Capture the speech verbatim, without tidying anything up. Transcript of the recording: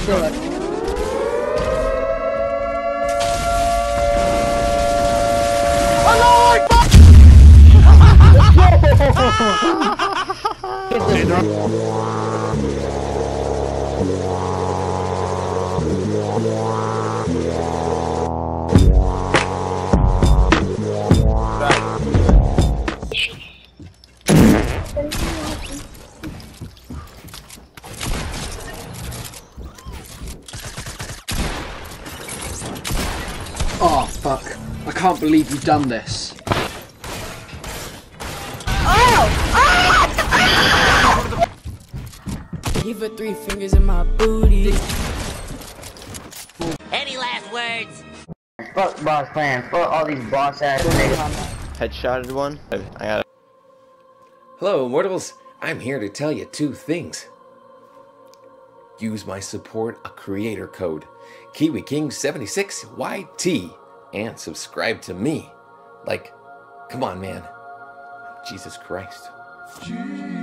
do it. Oh fuck, I can't believe you've done this. He put three fingers in my booty. Any last words? Fuck boss clan, fuck all these boss ass niggas. Headshotted one. I got it. Hello, mortals. I'm here to tell you two things. Use my support a creator code, KiwiKing seventy-six Y T, and subscribe to me. Like, come on, man. Jesus Christ.